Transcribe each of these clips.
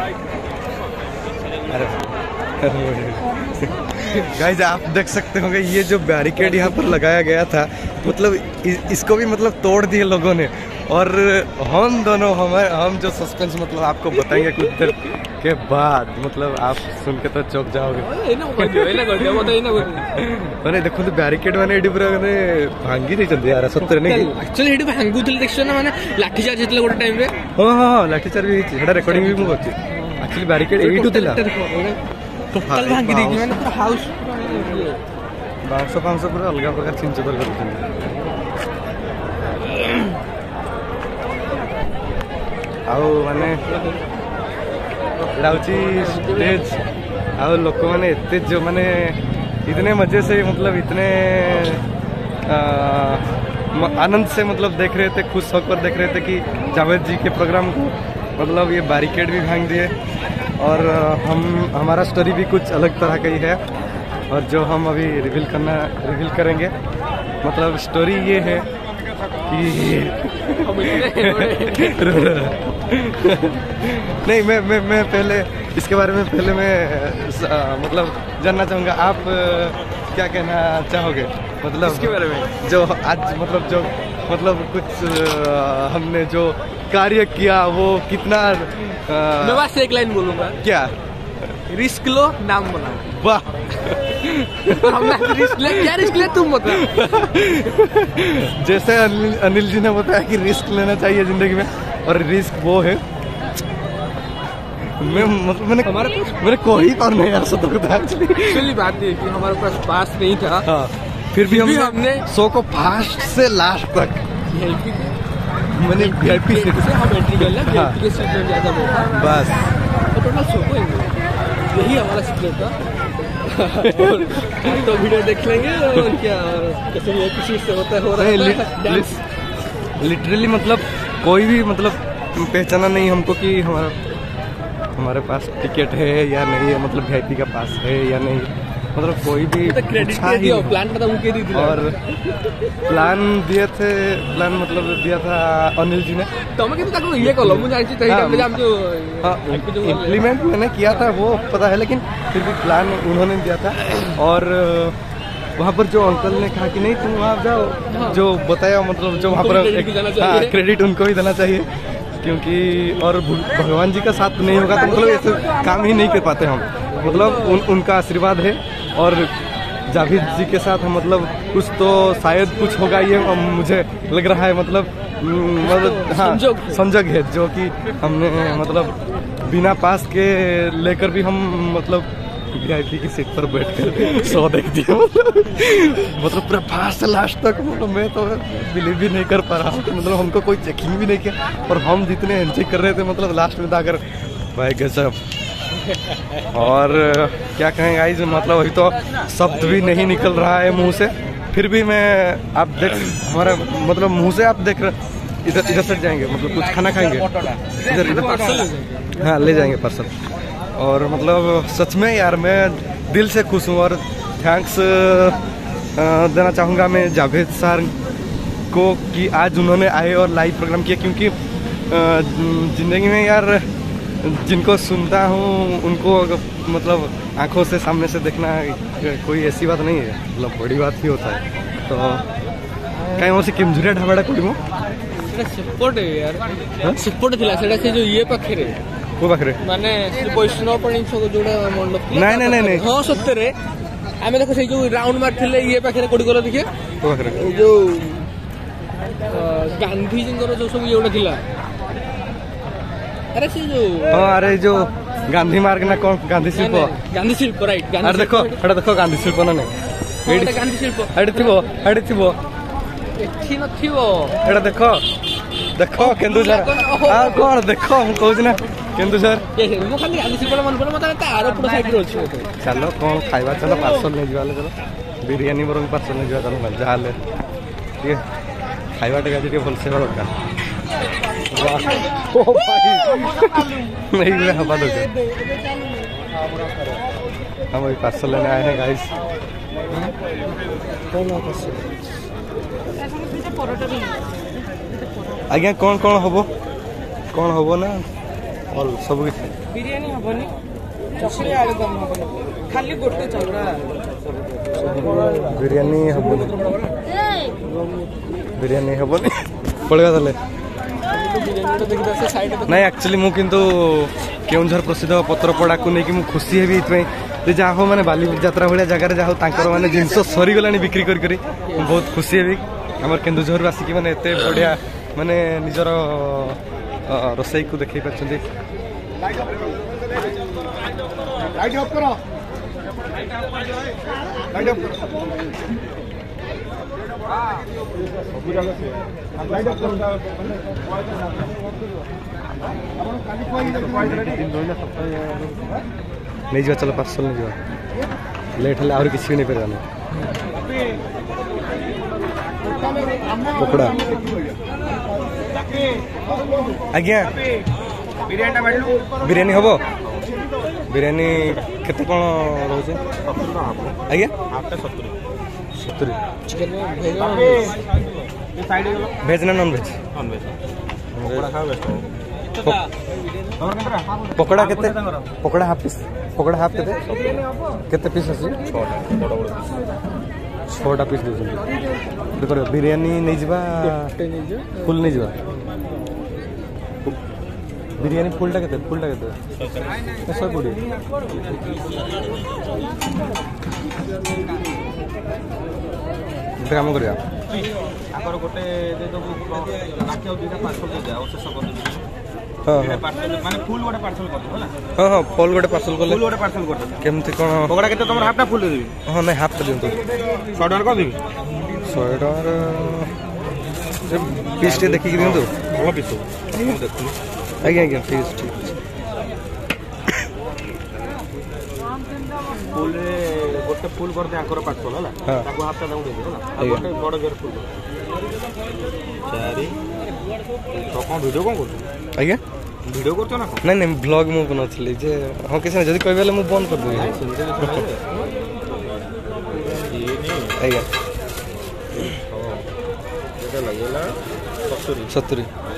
Guys आप देख सकते होंगे ये जो बैरिकेड यहाँ पर लगाया गया था, मतलब इसको भी मतलब तोड़ दिए लोगों ने। और हम दोनों हम जो सस्पेंस मतलब आपको बताएंगे कुछ देर के बाद, मतलब आप सुन के तो चौंक जाओगे। मैंने देखो तो बैरिकेड मैंने एडी पूरा मैंने भांगी नहीं चलती यार सत्तर नहीं एक्चुअली एडी भांगुथिल देखछो ना माने लाठी चार्ज हेतले गोटे टाइम रे। हां लाठी चार्ज भी हेछि, एटा रेकॉर्डिंग भी मु करछि। एक्चुअली बैरिकेड एटू थिला टोटल भांगी देछि माने पूरा हाउस पूरा 500 पूरा अलग प्रकार चिंचदर करछि। आउ माने स्टेज आउ लोक माने एते जो माने इतने मजे से मतलब इतने आनंद से मतलब देख रहे थे, खुश होकर देख रहे थे कि जावेद जी के प्रोग्राम को मतलब ये बैरिकेड भी भांग दिए। और हमारा स्टोरी भी कुछ अलग तरह का ही है, और जो हम अभी रिवील करेंगे मतलब स्टोरी ये है कि नहीं मैं पहले इसके बारे में पहले मैं मतलब जानना चाहूँगा, आप क्या कहना चाहोगे मतलब इसके बारे में जो आज मतलब कुछ हमने जो कार्य किया वो कितना मैं बस एक लाइन बोलूँगा, क्या रिस्क लो नाम बनाओ। वाह हमने रिस्क ले, क्या रिस्क ले तुम बताओ। जैसे अनिल जी ने बताया कि रिस्क लेना चाहिए जिंदगी में, और रिस्क वो है मैंने कोई और नहीं यार सच बताया। एक्चुअली बात ये कि हमारे पास नहीं था। हाँ, फिर भी हमने शो को फास्ट से लास्ट तक मैंने VIP सीट से हम एंट्री कर लिया, VIP के सीट में ज्यादा बैठा बस, तो टोटल शो को यही हमारा सीक्रेट था। तो वीडियो देख लेंगे और क्या कैसे VIP सीट से होता है हो रहा है लिटरली मतलब कोई भी मतलब पहचाना नहीं हमको कि हमारे पास टिकट है या नहीं है, मतलब VIP का पास है या नहीं, मतलब कोई भी क्रेडिट दिया प्लान खत्म के दी थी। और प्लान मतलब दिया था अनिल जी ने। तो मैं कहता ये करो मुझे आज चाहिए हम जो इम्प्लीमेंट मैंने किया था वो पता है, लेकिन फिर भी प्लान उन्होंने दिया था। और वहाँ पर जो अंकल ने कहा कि नहीं तुम वहाँ जाओ, जो बताया मतलब जो वहाँ पर क्रेडिट उनको ही देना चाहिए, क्योंकि और भगवान जी का साथ नहीं होगा तो मतलब ऐसे काम ही नहीं कर पाते हम, मतलब उनका आशीर्वाद है। और जावेद जी के साथ हम मतलब कुछ तो शायद कुछ होगा, ये मुझे लग रहा है मतलब हाँ संजोग है, जो कि हमने मतलब बिना पास के लेकर भी हम मतलब VIP की सीट पर बैठकर शो देख दिया। मतलब पूरा फास्ट से लास्ट तक, मतलब मैं तो बिलीव भी नहीं कर पा रहा हूँ, मतलब हमको कोई चेकिंग भी नहीं किया और हम जितने एंजॉय कर रहे थे मतलब लास्ट में जाकर भाई गजब। और क्या कहें गाइस, मतलब अभी तो शब्द भी नहीं निकल रहा है मुंह से, फिर भी मैं आप देख हमारा मतलब मुंह से आप देख रहे इधर से जाएंगे, मतलब कुछ खाना खाएंगे इधर हाँ ले जाएंगे पार्सल। और मतलब सच में यार मैं दिल से खुश हूँ, और थैंक्स देना चाहूँगा मैं जावेद सर को कि आज उन्होंने आए और लाइव प्रोग्राम किया, क्योंकि ज़िंदगी में यार जिनको सुनता हूँ उनको मतलब आंखों से सामने से देखना कोई ऐसी बात नहीं है, मतलब बड़ी बात ही होता है। तो कहीं वो से केमझुरिया ढाबाटा कोड़ी मो सपोर्ट है यार, सपोर्ट थिला सेटा से जो ये पाखरे को पाखरे माने वैष्णव पणिक सब जोड़ा मंडप नहीं हां सत्तरे आमे देखो से जो राउंड मार थिले ये पाखरे कोडी गलो देखिए को पाखरे जो गांधी जी जो सब ये थिला। अरे से जो अरे जो गांधी मार्ग ना कौन गांधी शिल्प राइट। अरे देखो गांधी शिल्प ना नहीं गांधी शिल्प एडी थिबो एठी नथिबो एडा देखो केंदुझर आ कोन देखो हम कहू ना केंदुझर मो खाली गांधी शिल्प मन पर मत आरो पुरो साइड रो अछि चलो कोन खाइबा चलो पार्सल नै जिवाले चलो बिरयानी बरन पार्सल नै जिवा चलो जाले ठीक खाइबा टे गाजी के भल से दरकार। ओ भाई नहीं हवा दो हम अभी पार्सल लेने आए हैं गाइस। आज्ञा कौन हबो ना सब किसी बिरयानी हबनी चकली आलू दम हबनी खाली गोटे चौड़ा बिरयानी हबनी बिरयानी हबनी पड़ेगा ताले ना एक्चुअली मु किंतु केउंझर प्रसिद्ध पत्रपड़ा को लेकिन मुझे खुशी है ये जहाँ हो मैंने बालीजात्रा भाया जगह जहाँ तांकर माने जिनस सरीगला बिक्री करी बहुत खुशी है आम केन्दुझर आसिक मैंने एत बढ़िया माने निजर रोसई को देखे पार्टी नहीं जा चलो पार्सल नहीं जा लेट है और किसी नहीं पारे पकोड़ा आज्ञा बिरयानी हम बिरयानी केते कौन रोचे आज्ञा 70 भेज ना नॉन भेज पकोड़ा केते pakora half piece pakora half केते केते पीस अछि 6टा पीस दे देखो बिरयानी नहीं जीवा फुल नहीं जीवा बिरयानी फुलटा केते 120 काम करिया आपर गोटे दे दो बाकी और दुटा पार्सल दे जाओ से सब हां माने फुल गोटे पार्सल कर दो होला हां हां फुल गोटे पार्सल कर केमति कोन पकोड़ा केते तमर हाफ टा फुल दे देबी हां नहीं हाफ टा दियंतो 100 डॉलर कर देबी 100 डॉलर से पीस टे देखि दियंतो भलो पीस देखु आज्ञा आज्ञा ठीक फुल गोटे फुल कर दे आकर पार्सल होला ताको हाफ टा दे दे होला गोटे बड़ जोर फुल चारि तो कौन वीडियो कौन कर आज्ञा वीडियो करतो ना नहीं नहीं ब्लॉग मु बनथली जे हां किसी ने जदी कहबे ले मु बंद कर देबी आज्ञा एटा लागेला 70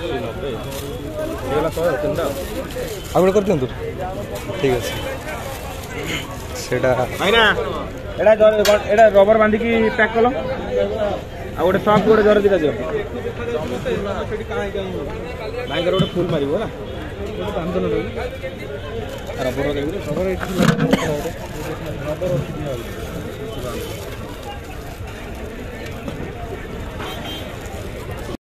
एला 100 तीनटा आगुड़ कर दियंतु ठीक আছে सेटा आइना एटा रबर बांधी की पैक कलो आ गोटे सॉफ्ट गोटे जर दिटा दियो भाई कर गोटे फुल मारिबो ना बांधन रबर देबो रबर